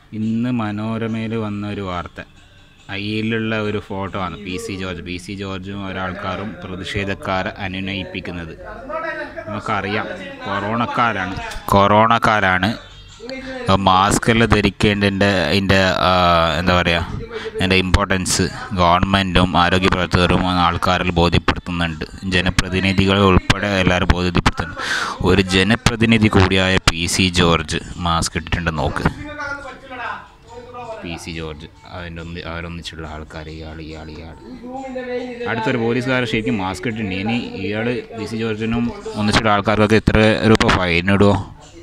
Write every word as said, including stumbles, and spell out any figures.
ഇന്ന് മനോരമയിൽ വന്ന ഒരു വാർത്ത, അതിലുള്ള ഒരു ഫോട്ടോ ആണ് P C George P C ജോർജും ഒരാൾക്കാരും പ്രതിഷേധക്കാരെ അനുനയിപ്പിക്കുന്നത്. നമുക്കറിയാം, കൊറോണക്കാരാണ് കൊറോണക്കാരാണ് മാസ്കെല്ലാം ധരിക്കേണ്ടതിൻ്റെ അതിൻ്റെ എന്താ പറയുക അതിൻ്റെ ഇമ്പോർട്ടൻസ് ഗവൺമെൻറ്റും ആരോഗ്യ പ്രവർത്തകരും ആൾക്കാരിൽ ബോധ്യപ്പെടുത്തുന്നുണ്ട്. ജനപ്രതിനിധികൾ ഉൾപ്പെടെ എല്ലാവരും ബോധ്യപ്പെടുത്തുന്നുണ്ട്. ഒരു ജനപ്രതിനിധി കൂടിയായ പി സി ജോർജ് മാസ്ക് ഇട്ടിട്ടുണ്ട്. നോക്ക്, പി സി ജോർജ് അതിൻ്റെ ഒന്ന് അവരൊന്നിച്ചുള്ള ആൾക്കാർ, ഇയാൾ ഇയാൾ ഇയാൾ അടുത്തൊരു പോലീസുകാരൻ ശരിക്കും മാസ്ക് ഇട്ടിട്ടുണ്ട്. ഇനി ഇയാൾ പി സി ജോർജിനും ഒന്നിച്ചുള്ള ആൾക്കാർക്കൊക്കെ എത്ര രൂപ ഫൈൻ ഇടുമോ?